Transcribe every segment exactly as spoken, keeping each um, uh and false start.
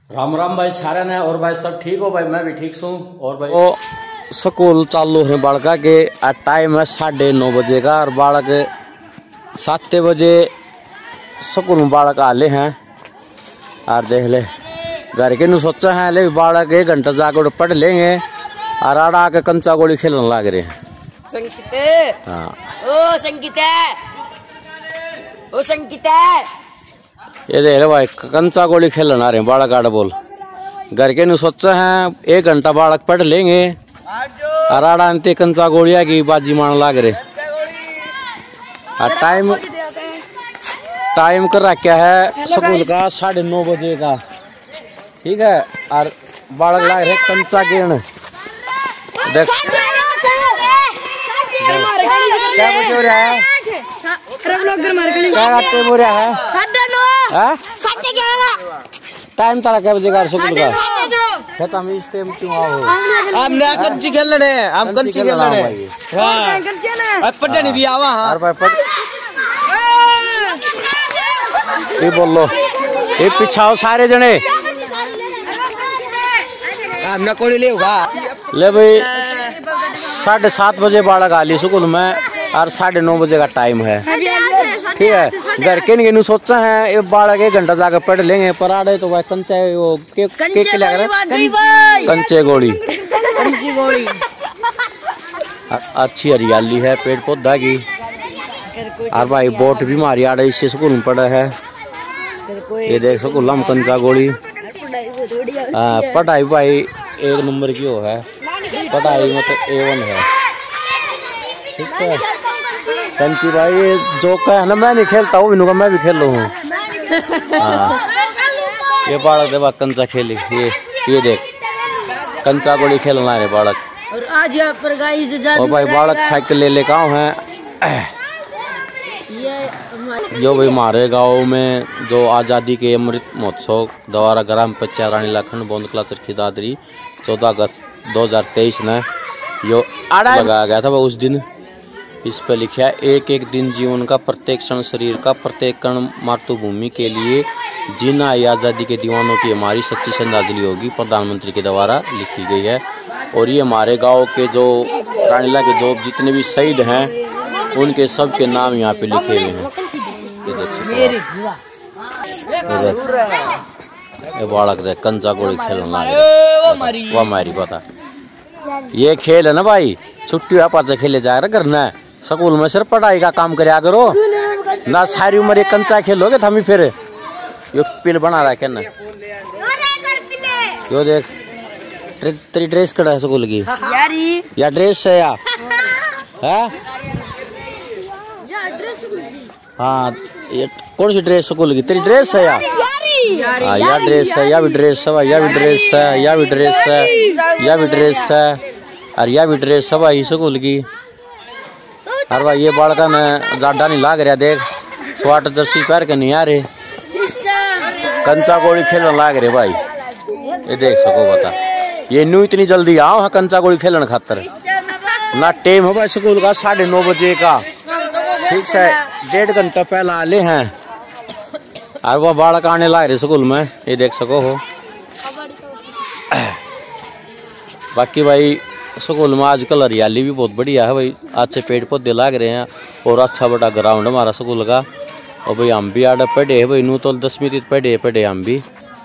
राम राम भाई सारे ने और भाई सब ठीक हो भाई, मैं भी ठीक हूँ। और भाई वो स्कूल चालू है बालका के, टाइम है साढ़े नौ बजे का और बालक सात बजे स्कूल में बालक आले हैं। और देख ले घर के नु सोचा है ले बालक एक घंटा जाकर पढ़ लेंगे और आड़ा आके कंचा गोली खेलने लग रहे हैं। संगीत हाँ ओ संगीत ओ संगीत ये देख ले भाई कंचा गोली खेलने आ रहे हैं बालक आड़ा बोल। घर के नु सोचा है एक घंटा बालक पढ़ लेंगे और आड़ा अंते कंचा गोलिया की बाजी मान लग रहे। और टाइम टाइम कर रहा क्या है स्कूल का साढ़े नौ बजे का, ठीक है। और बालक लाग रहे कंचा गेण देख क्या बजे हो रहा है क्या हो रहा है टाइम तारा क्या बजे का स्कूल का खेत हम इस टाइम क्यों आओ हम ना कंची खेल रहे हैं हम कंची खेल रहे हैं हां अब पटनी भी आवा हां भाई पट ये बोल लो ये पिछाओ सारे जने हम ना कोड़ी ले होगा ले भाई साढ़े सात बजे बालक आ ली स्कूल में और साढ़े नौ बजे का टाइम है, ठीक है। घर के नहीं सोचा है ये बालक एक घंटा जाकर पढ़ लेंगे पर आड़े तो भाई कंचे वो के के के लग रहा कंचे गोली कंची गोली अच्छी हरियाली है पेड़ पौधा की। और भाई बोट भी मारी आड़े इससे स्कूल में पड़ा है। ये देख स्कूल हम कंचा गोली पढ़ाई भाई एक नंबर की हो है, पढ़ाई मतलब ए वन है, ठीक है। कंची भाई ये जो है ना मैं नहीं खेलता हूँ इनका मैं भी खेल रहा हूँ। ये बालक देवा कंचा खेली ये ये देख कंचा गोली खेलना है बालक। और आज यहाँ पर गाइस और भाई बालक साइकिल ले ले गाँव है जो भाई हमारे गाँव में जो आज़ादी के अमृत महोत्सव द्वारा ग्राम पंचायत रानी लाखन बोंदकला चरखी दादरी चौदह अगस्त दो हजार तेईस में यो लगाया गया था। उस दिन इस पर लिखा है एक एक दिन जीवन का प्रत्येक क्षण शरीर का प्रत्येक कण मातृभूमि के लिए जीना ये आज़ादी के दीवानों की हमारी सच्ची श्रद्धांजलि होगी, प्रधानमंत्री के द्वारा लिखी गई है। और ये हमारे गांव के जो रानीला के जो जितने भी शहीद हैं उनके सब के नाम यहाँ पे लिखे हुए हैं। ये बालक देख कंचा गोली खेलना वो हमारी पता ये खेल है ना भाई छुट्टी पाचा खेले जाएगा करना है स्कूल में सिर्फ पढ़ाई का काम कराया करो ना सारी उम्र ये कंचा खेलोगे तो हम फिर ये पिल बना रहा है क्या यो देख तेरी ड्रेस कड़ा है स्कूल की या ड्रेस है या है हाँ ये कौन सी ड्रेस स्कूल की तेरी ड्रेस है या हाँ या ड्रेस है या भी ड्रेस है या भी ड्रेस है या भी ड्रेस है या भी ड्रेस है और या भी ड्रेस है भाई स्कूल की। और भाई ये बालका ने जाडा नहीं लाग रहा देख स्वाट जर्सी पहन के नहीं आ रहे कंचा गोली खेलने लाग रहे भाई। ये देख सको बता ये न्यू इतनी जल्दी आओ है कंचा गोली खेलने खातर ना टाइम है भाई स्कूल का साढ़े नौ बजे का, ठीक है। डेढ़ घंटा पहले आले हैं और वह बालक आने ला रहे स्कूल में ये देख सको हो। बाकी भाई स्कूल में आजकल हरियाली भी बहुत बढ़िया है भाई, अच्छे पेड़ पौधे लग रहे हैं और अच्छा बड़ा ग्राउंड है हमारा स्कूल का। और भाई हम भी आडे पढ़े है भाई नू तो दसवीं तक पढ़े पढ़े हम भी।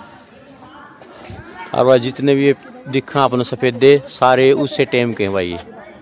और भाई जितने भी दिखा अपने सफेदे सारे उससे टाइम के हैं भाई।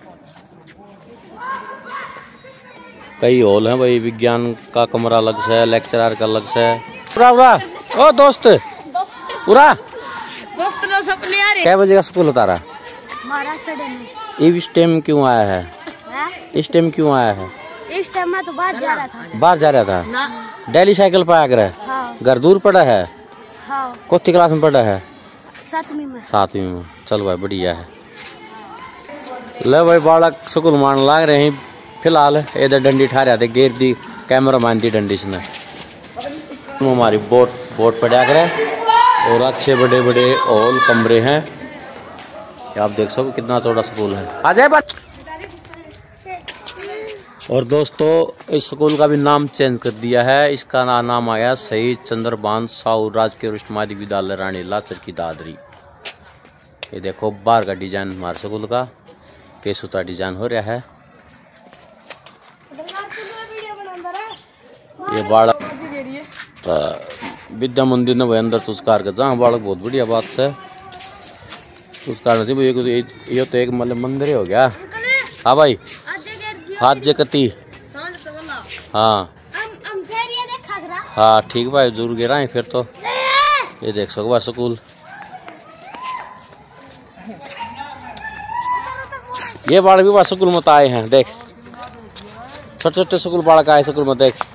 कई हॉल हैं भाई, विज्ञान का कमरा अलग से है, लेक्चरर का अलग से है। पूरा पूरा ओ दोस्त पूरा दोस्त लोग सब ले आ रहे क्या बजे का स्कूल होता रहा ये इस टाइम क्यों आया है है? इस टाइम क्यों आया है? इस टाइम में तो बाहर जा रहा था बाहर जा रहा था डेली साइकिल पे आकर हाँ। घर दूर पड़ा है हाँ। कौन क्लास में पढ़ा है? सातवीं में सातवीं में चल भाई बढ़िया है। ले भाई बालक स्कूल मान लाग रहे हैं फिलहाल इधर डंडी ठा रहे थे गेर दी कैमरा मान दी डंडी से हमारी बोट बोट पड़ा कर और अच्छे बड़े बड़े हॉल कमरे हैं। आप देख सको कितना चौड़ा स्कूल है। आ जाए बात और दोस्तों इस स्कूल का भी नाम चेंज कर दिया है। इसका ना, नाम आया शहीद चंद्रभान साहू राजकीय वरिष्ठ माध्यमिक विद्यालय रानी लाचर की दादरी। ये देखो बाहर का डिजाइन हमारे स्कूल का केसूता डिजाइन हो रहा है। ये बालक विद्या मंदिर ने भाई अंदर तुस्कार कर जहाँ बालक बहुत बढ़िया बात से तुस्कार नहीं। ये तो एक मतलब मंदिर हो गया। हाँ भाई हाथ जकती हाँ हाँ ठीक भाई जरूर गिरा है फिर तो। ये देख सको स्कूल ये बालक भी स्कूल में तो आए हैं। देख छोटे छोटे स्कूल बालक आए स्कूल में देख।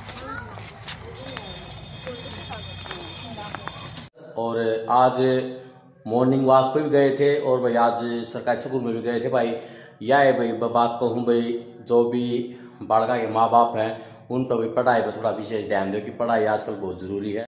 और आज मॉर्निंग वॉक पे भी गए थे और भाई आज सरकारी स्कूल में भी गए थे भाई। यह है भाई बात कहूँ भाई जो भी बालका के माँ बाप हैं उन पर भी पढ़ाई पर थोड़ा विशेष ध्यान दो कि पढ़ाई आजकल बहुत जरूरी है।